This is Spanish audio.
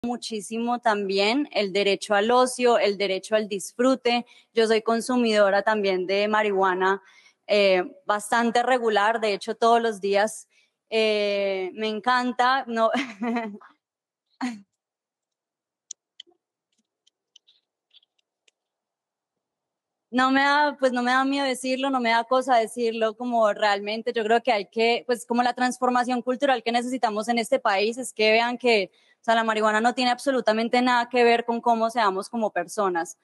muchísimo también el derecho al ocio, el derecho al disfrute. Yo soy consumidora también de marihuana bastante regular, de hecho todos los días. Me encanta, no, no me da miedo decirlo, no me da cosa decirlo, como realmente yo creo que hay que, pues como la transformación cultural que necesitamos en este país es que vean que, o sea, la marihuana no tiene absolutamente nada que ver con cómo seamos como personas.